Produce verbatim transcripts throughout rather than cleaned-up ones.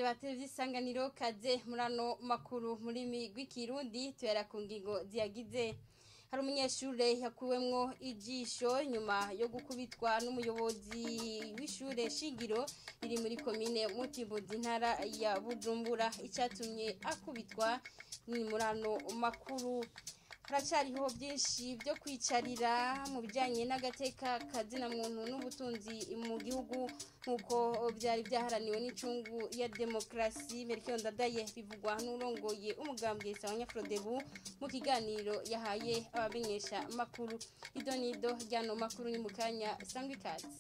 rwa televiziyo isanganiro kaze murano makuru muri migwi kirundi tuyara ku ngingo ziyagize. Hari umunyeshure yakuwemwo ijisho nyuma yo gukubitwa n'umuyobozi w'ishure shingiro iri muri komine Mutimbuzi intara ya Bujumbura. Icatumye akubitwa ni murano makuru. Haracariho byinshi byo kwicarira mu bijanye n'agateka kazina muntu n'ubutunzi mu gihugu nkuko byari byaharaniwe n'icungu ya demokrasi. Melchior Ndadaye bivugwa n'urongoye umugambwe Sawanya Frodebu mu kiganiro yahaye abamenyesha makuru. Idonido ryano makuru ni mukanya sangwe kazi.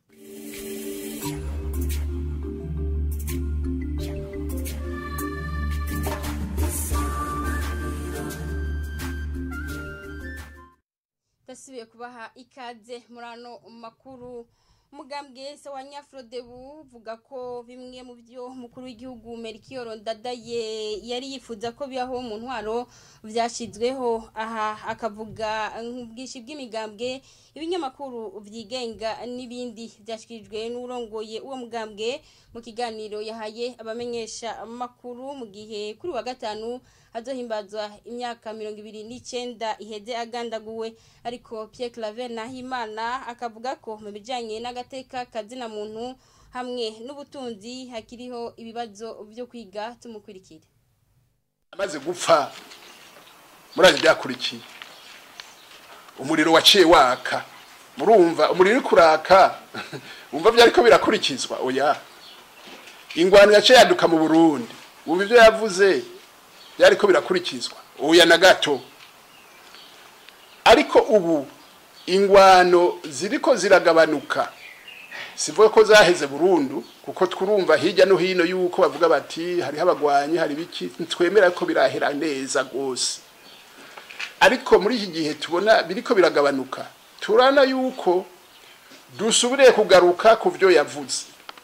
Tasubiye kubaha ikaze murano makuru. Umugambwe Sawanya Frodebu vuga ko bimwe mu byo mukuru w'igihugu Melchior Ndadaye yari yifuza ko bibaho mu ntwaro vyashizweho. Aha akavuga ubwishi bw'imigambwe, ibinyamakuru vyigenga n'ibindi byashikirijwe n'urongoye uwo mugambwe mu kiganiro yahaye abamenyesha makuru mu gihe kuri wa gatanu hazohimbazwa imyaka mirongo ibiri n'icenda iheze agandaguwe. Ariko Pierre Claver Nahimana akavuga ko mu bijanye n'agateka kazina muntu hamwe n'ubutunzi hakiriho ibibazo byo kwiga. Tumukurikire. Amaze gupfa muraje byakurikiye, umuriro waciye waka, murumva umuriro uri kuraka umva byariko birakurikizwa. Oya, ingwano yaciye yaduka mu Burundi, umva ivyo yavuze yariko birakurikizwa. Oya na gato. Ariko ubu ingwano ziriko ziragabanuka, sivuga ko zaheze burundu kuko twurumva hirya no hino yuko bavuga bati hari habagwanyi hari biki, twemera ko birahera neza gose. Ariko muri iki gihe tubona biriko biragabanuka, turana yuko dusubire kugaruka ku byo yavuze.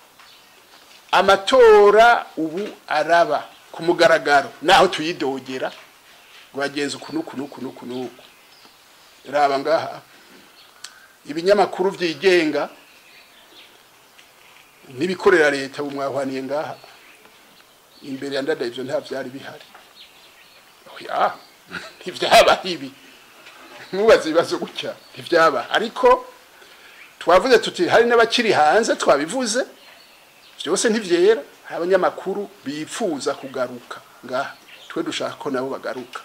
Amatora ubu araba ku mugaragaro naho tuyidogera ngo bagenze ukunuku nuku nuku nuku. Raba ngaha ibinyamakuru vyigenga nibikorera leta bumwahwaniye ngaha imbere ya Ndadaye, ivyo nta vyari bihari. Oya, ntivyaba ibi mubaze ibibazo gutya ntivyaba. Ariko twavuze tuti hari n'abakiri hanze, twabivuze byose ntivyera. Abanyamakuru bifuza kugaruka ngaha, twe dushaka ko nabo bagaruka.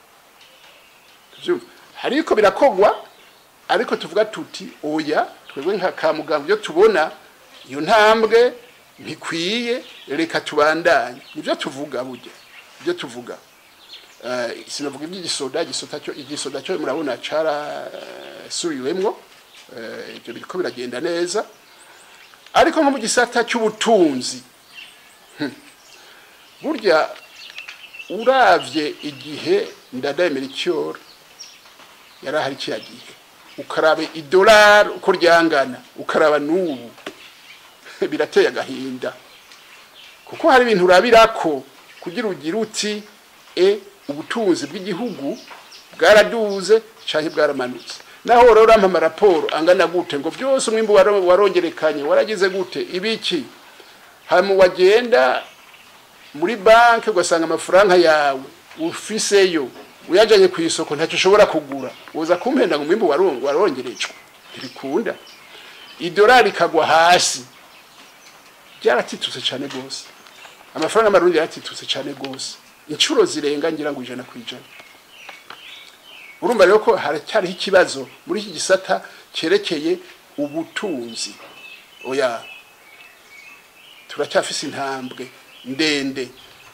Hariko birakogwa, ariko tuvuga tuti oya, twebwe nka kamugambwe byo tubona iyo ntambwe ntikwiye, reka tubandanye. Nivyo tuvuga burya, byo tuvuga. Uh, sinavuga iby'igisoda, igisoda cyo igisoda cyo murabona cara uh, suriwemwo, uh, ibyo biriko biragenda neza. Ariko nko mu gisata cy'ubutunzi, hmm. burya uravye igihe Ndadaye Melchior yarahari kiyagiye, ukarabe idolari uko ryangana, ukaraba n'ubu birateye agahinda. Kuko hari ibintu urabirako kugira ugira uti e ubutunzi bw'igihugu bwaraduze canke bwaramanutse. Naho rero rampa raporo angana gute ngo byose umwimbu warongerekanye waragize gute ibiki, hamu wagenda muri banke ugasanga amafaranga yawe ufiseyo uyajanye ku isoko ntacyo ushobora kugura, uza kumpenda ngo umwimbu warongerejwe. Ntibikunda. Idolari kagwa hasi, byaratitutse cyane gose. Amafaranga amarundi yaratitutse cyane gose, incuro zirenga ngira ngo ijana kwijana. Urumva rero ko haracyari ikibazo muri iki gisata cerekeye ubutunzi. Oya, turacyafise intambwe ndende.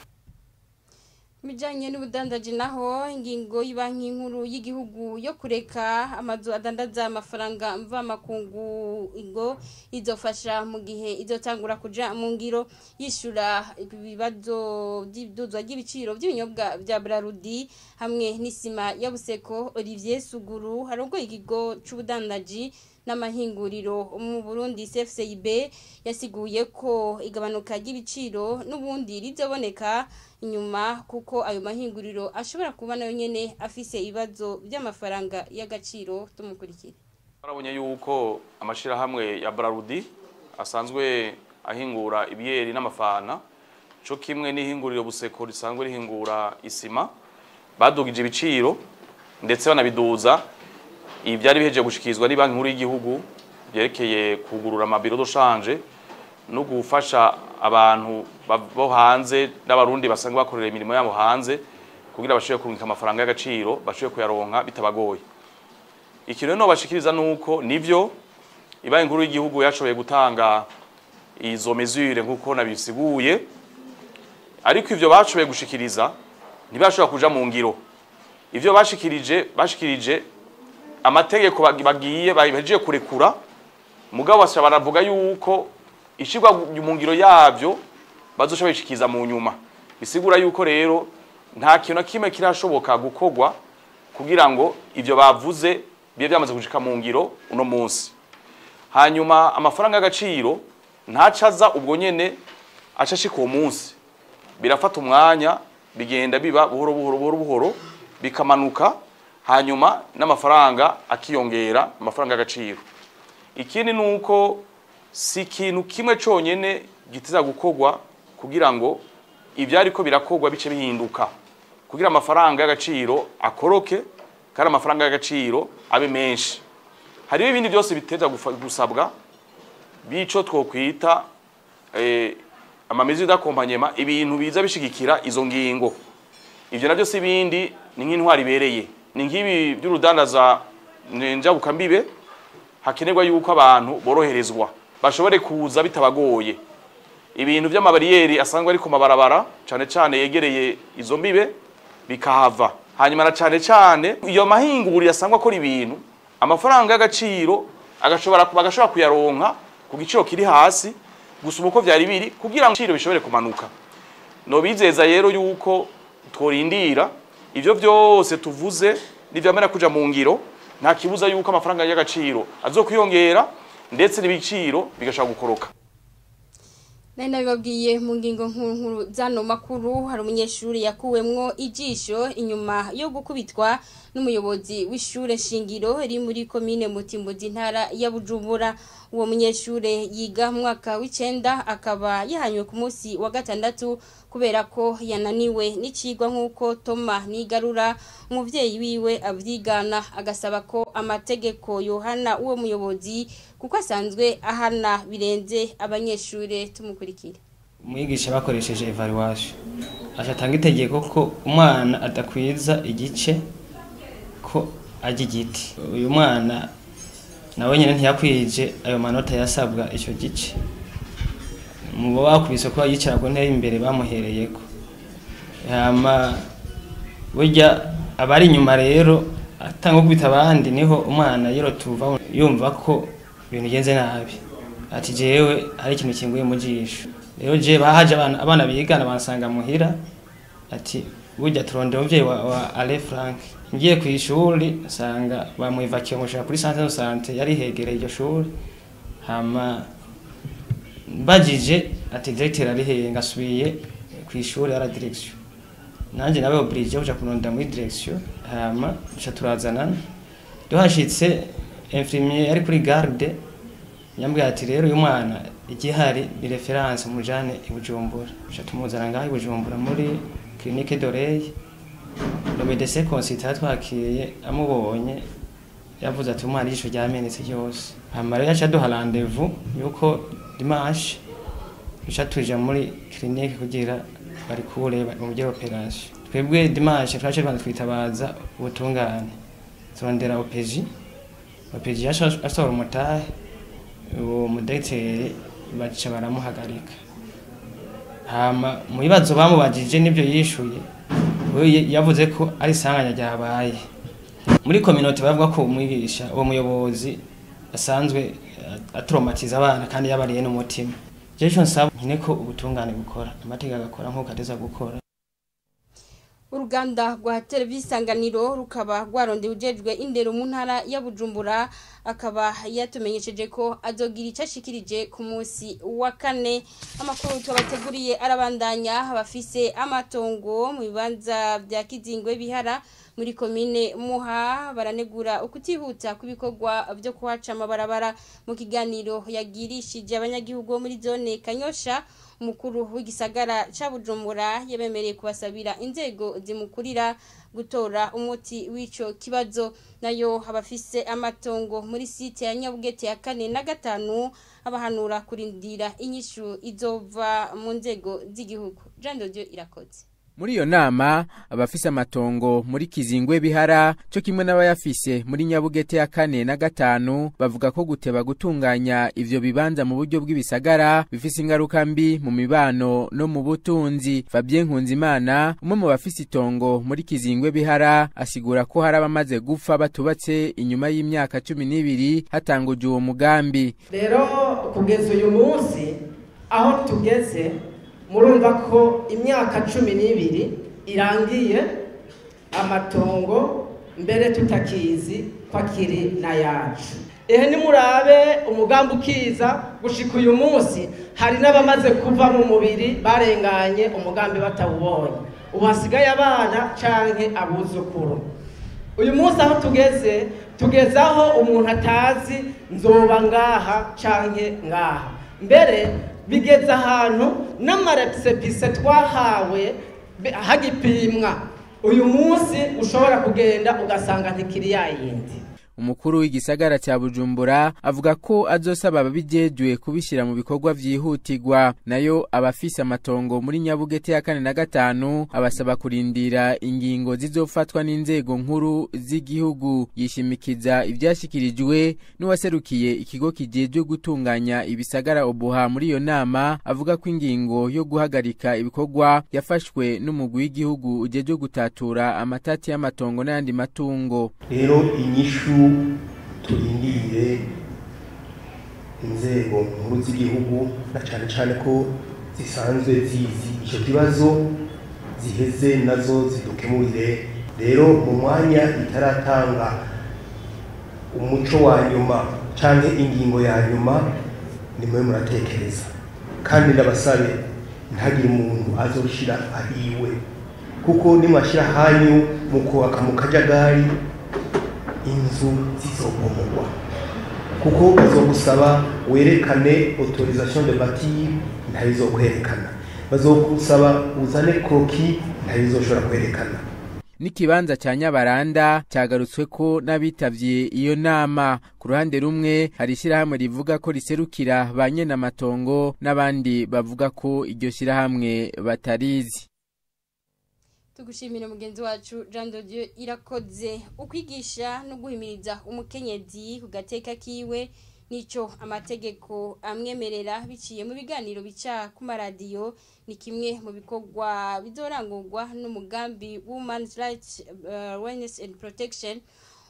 Mijanye n'ubudandaji naho ingingo y'Ibanki Nkuru y'igihugu yo kureka amazu adandaza amafaranga mva makungu ingo izofasha mu gihe izotangura kuja mu ngiro yishura ibibazo by'ibiduzwa ry'ibiciro by'ibinyobwa bya Brarudi hamwe n'isima ya Buseko. Olivier Suguru harongo ikigo c'ubudandaji n'amahinguriro mu Burundi C F C I B yasiguye ko igabanuka ry'ibiciro n'ubundi rizoboneka inyuma kuko ayo mahinguriro ashobora kuba nayo nyene afise ibibazo by'amafaranga y'agaciro. Tumukurikire. Barabonye yuko amashira hamwe ya Brarudi asanzwe ahingura ibiyeri n'amafana cyo kimwe n'ihinguriro Buseko risanzwe rihingura isima badugije ibiciro ndetse banabiduza ibi byari biheje gushikizwa ni banki nkuru y'igihugu byerekeye kugurura amabiro doshanje no gufasha abantu bo hanze n'abarundi basanzwe bakorera imirimo yabo hanze kugira bashobore kurungika amafaranga y'agaciro bashobore kuyaronka bitabagoye. Ikintu no bashikiriza nuko nivyo ibanki nkuru y'igihugu yashoboye gutanga izo mesure nkuko nabisiguye, ariko ivyo bashoboye gushikiriza ntibashobora kuja mu ngiro. Ivyo bashikirije bashikirije amategeko bagiye bahejeje kurekura, mugabo basha baravuga yuko ishigwa mu ngiro yavyo bazoshobora ishikiza mu nyuma. Bisigura yuko rero nta kintu kimwe kirashoboka gukogwa kugira ngo ivyo bavuze biye byamaze gushika mu ngiro uno munsi. Hanyuma amafaranga y'agaciro ntacaza ubwo nyene acashika uwo munsi, birafata umwanya bigenda biba buhoro buhoro buhoro buhoro bikamanuka, hanyuma n'amafaranga akiyongera amafaranga y'agaciro. Ikindi nuko si kintu kimwe conyene gitiza gukogwa kugira ngo ivyari ko birakogwa bice bihinduka kugira amafaranga y'agaciro akoroke kandi amafaranga y'agaciro abe menshi. Hariho ibindi byose biteza gusabwa bico twokwita eh amamezi d'akompagnement, ibintu biza bishigikira izo ngingo. Ivyo navyo si bindi ni nk'intwari bereye, ni ngibi by'urudandaza njabuka mbibe, hakenerwa yuko abantu boroherezwa bashobore kuza bitabagoye. Ibintu by'amabariyeri asangwa ari ku mabarabara cyane cyane yegereye izo mbibe bikahava. Hanyuma na cyane cyane iyo mahinguriro yasangwa akora ibintu amafaranga y'agaciro agashobora bagashobora kuyaronka ku giciro kiri hasi gusuma uko vyari biri kugira ngo igiciro bishobore kumanuka. No bizeza rero yuko tworindira ivyo byose tuvuze nivyamera kuja mu ngiro, nta kibuza yuko amafaranga y'agaciro azokwiyongera ndetse n'ibiciro bigashaka gukoroka. Nari nabibabwiye mu ngingo nkuru nkuru zano makuru, hari umunyeshuri yakuwemwo ijisho inyuma yo gukubitwa n'umuyobozi w'ishure shingiro ri muri komine Mutimbuzi ntara ya Bujumbura. Uwo munyeshure yiga mu mwaka w'icenda akaba yahanywe ku munsi wa gatandatu kubera ko yananiwe n'icigwa nk'uko Toma Nigarura umuvyeyi wiwe avyigana, agasaba ko amategeko yohana uwo muyobozi kuko asanzwe ahana birenze abanyeshure. Tumukurikire. Umwigisha bakoresheje evaluation ashatanga itegeko ko umwana adakwiza igice ko aje igiti. Uyu mwana nawe nyene ntiyakwije ayo manota yasabwa ico gice, mubo bakubise ko yicara ko nteye imbere bamuhereyeko. Hama burya abari inyuma rero atanga kubita abandi niho umwana yero tuva yumva ko ibintu genze nabi, ati jewe hari ikintu kinguye mu jisho. Rero je bahaje abana abana bigana bansanga muhira, ati burya turonde umuvyeyi wa, wa Ale Frank. Ngiye ku ishuri sanga bamuivakiye mushaka kuri santé de santé yari hegereye iryo shuri. Hama bajije ati directeur ari he, ngasubiye ku ishuri ara direction. Nanje nawe oblige uja kuronda muri direction. Hama uca turazana duhashitse infirmier ari kuri garde yambwiye ati rero uyu mwana igihari ni reference mujane i Bujumbura. Uca tumuzana ngaho i Bujumbura muri clinique d'oreille. Le médecin consultant twakiriye amubonye yavuze ati umwana ijisho ryamenetse yose. Hama rero yaca duha rendez-vous yuko dimanche uca tuje muri clinique kugira bari kure mu byo operation. Twebwe dimanche twaje bandi twitabaza ubutungane turondera O P J. O P J yaca asora umutahe uwo mudeteri baca baramuhagarika. Hama mu bibazo bamubajije nibyo yishuye yavuze ko ari sanganya ryabaye muri community. Bavuga ko umwigisha uwo muyobozi asanzwe atraumatiza abana kandi yabariye n'umutima. Jeje nsaba nyine ko ubutungane gukora amategeko agakora nko kateza gukora. Uruganda rwa televisanganiro rukaba rwarondeye ujejwe indero mu ntara ya Bujumbura, akaba yatumenyesheje ko azogira icashikirije ku munsi wa kane. Amakuru twabateguriye arabandanya. Abafise amatongo mu bibanza bya Kizingwe bihara muri komine Muha baranegura ukutihuta kubikorwa byo kuhaca amabarabara. Mu kiganiro yagirishije abanyagihugu muri zone Kanyosha, umukuru w'igisagara ca Bujumbura yabemereye kubasabira inzego zimukurira gutora umuti w'ico kibazo. Nayo abafise amatongo muri site ya Nyabugete ya kane na gatanu abahanura kurindira inyishu izova mu nzego z'igihugu. Jean de Dieu irakoze. Muri iyo nama abafise amatongo muri Kizingwe Bihara cyo kimwe n'abayafise muri Nyabugete ya kane na gatanu bavuga ko guteba gutunganya ivyo bibanza mu buryo bw'ibisagara bifise ingaruka mbi mu mibano no mu butunzi. Fabien Nkunzimana umwe mu bafise itongo muri Kizingwe Bihara asigura ko hari abamaze gupfa batubatse inyuma y'imyaka cumi n'ibiri hatanguje uwo mugambi. Rero kugeza uyu munsi aho tugeze murumva ko imyaka cumi n'ibiri irangiye amatongo mbere tutakizi kwakiri na yacu. Ehe nimurabe umugambi ukiza gushika uyu munsi hari n'abamaze kuva mu mubiri barenganye umugambi batawubonye. Uhasigaye abana canke abuzukuru. Uyu munsi aho tugeze tugezaho umuntu atazi nzoba ngaha canke ngaha. Mbere bigeza ahantu n'amarepise twahawe hagipimwa uyu munsi ushobora kugenda ugasanga ntikiri yayindi. Umukuru w'igisagara cya Bujumbura avuga ko azosaba ababijejwe kubishira mu bikorwa vyihutirwa. Nayo abafise amatongo muri Nyabugete ya kane na gatanu abasaba kurindira ingingo zizofatwa n'inzego nkuru z'igihugu. Yishimikiza ivyashikirijwe n'uwaserukiye ikigo kijejwe gutunganya ibisagara Obuha muri iyo nama, avuga ko ingingo yo guhagarika ibikorwa yafashwe n'umugwi w'igihugu ujejwe gutatura amatati y'amatongo n'andi matungo. Rero inyishu turindire inzego nkuru z'igihugu na cyane cyane ko zisanzwe zizi icyo kibazo ziheze nazo zidukemurire. Rero mu mwanya itaratanga umuco wa nyuma cyangwa ingingo ya nyuma nimwe muratekereza, kandi ndabasabe ntagire umuntu azoshira ahiwe, kuko nimwashira hanyu muko akamukajagari inzu zizogomorwa, kuko bazogusaba werekane autorisation de bâtir ntayizokwerekana, bazogusaba uzane kroki ntayizoshobora kwerekana. N'ikibanza cya Nyabaranda cyagarutswe ko n'abitavye iyo nama. Ku ruhande rumwe hari ishyirahamwe rivuga ko riserukira ba nyene amatongo n'abandi bavuga ko iryo shyirahamwe batarizi. Tugushimire mugenzi wacu Jean de Dieu irakoze. Ukwigisha no guhimiriza umukenyezi kugateka kiwe nico amategeko amwemerera biciye mu biganiro bica ku maradiyo, ni kimwe mu bikorwa bizorangurwa n'umugambi Women's Rights uh, Awareness and Protection.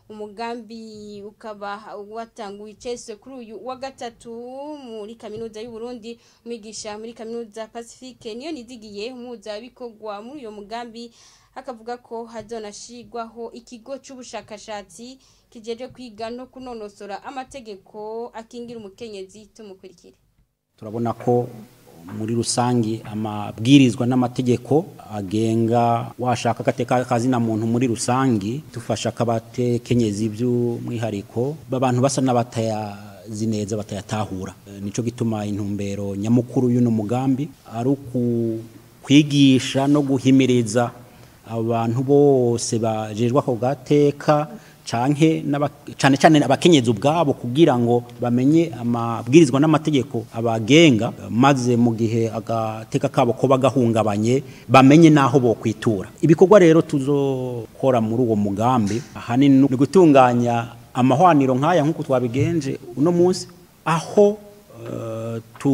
Umugambi ukaba watanguye icese kuri uyu wa gatatu muri kaminuza y'u Burundi. Umwigisha muri kaminuza Pacifique niyo nizigiye umuza bikorwa muri uyo mugambi, akavuga ko hazonashigwaho ikigo c'ubushakashatsi kijeje kwiga no kunonosora amategeko akingira umukenyezi. Tumukurikire. Turabona ko muri rusangi amabwirizwa n'amategeko agenga washaka gateka kazi na muntu muri rusangi tufasha kabatekenyezi by'umwihariko babantu basa n'abataya zineza batayatahura. Nico gituma intumbero nyamukuru y'uno mugambi ari kwigisha no guhimiriza abantu bose bajejwe ko gateka canke cyane cyane abakenyezi ubwabo kugira ngo bamenye amabwirizwa n'amategeko abagenga, maze mu gihe agateka kabo ko bagahungabanye bamenye naho bo kwitura. Ibikorwa rero tuzokora muri uwo mugambi ahanini no gutunganya amahwaniro nk'aya nk'uko twabigenje uno munsi, aho uh,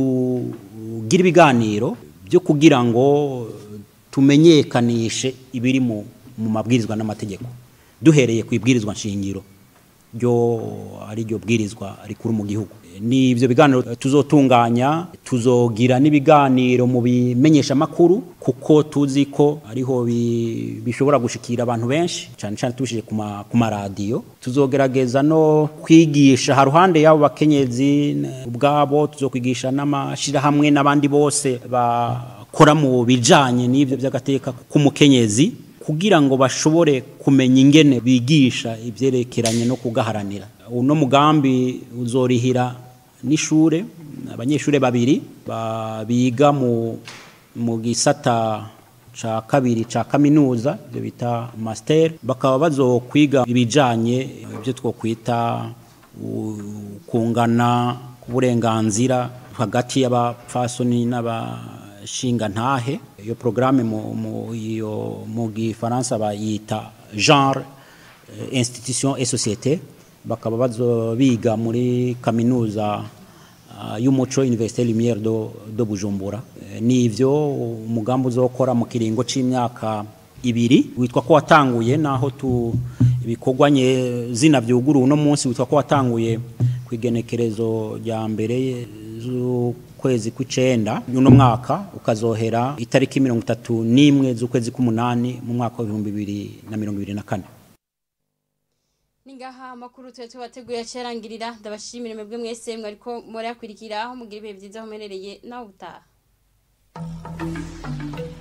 tugira ibiganiro byo kugira ngo tumenyekanishe ibiri mu mabwirizwa n'amategeko duhereye ku ibwirizwa nshingiro ryo ari ryo bwirizwa rikuru mu gihugu. Ni ivyo biganiro tuzotunganya, tuzogira n'ibiganiro mu bimenyesha makuru kuko tuzi ko ariho bishobora gushikira abantu benshi cyane cyane tushije ku maradiyo. Tuzogerageza no kwigisha haruhande yabo bakenyezi ubwabo, tuzokwigisha n'amashira hamwe n'abandi bose bakora mu bijanye n'ivyo by'agateka k'umukenyezi kugira ngo bashobore kumenya ingene bigisha ivyerekeranye no kugaharanira. Uno mugambi uzorihira n'ishure abanyeshuri babiri biga mu mu gisata ca kabiri ca kaminuza byo bita master, bakaba bazokwiga ibijanye ibyo twokwita kungana kuburenganzira hagati y'abapfasoni n'abashinga ntahe. Iyo programme mu iyo mu gifaransa bayita genre institution et société, bakaba bazobiga muri kaminuza uh, y'umuco Université Lumière do, do Bujumbura. E, nivyo umugambi uzokora mu kiringo c'imyaka ibiri witwa ko watanguye naho tu ibikorwanye zina vyuguru uno munsi witwa ko watanguye kwigenekerezo rya mbere z'ukwezi kw'icenda uno mwaka ukazohera itariki mirongo itatu n'imwe z'ukwezi k'umunani mu mwaka wa ibihumbi bibiri na mirongo ibiri na kane. Ningaha amakuru tuye tubateguye acerangirira, ndabashimira mwebwe mwese mwariko muri akwirikira aho mugira ibihe byiza aho muherereye naho utaha.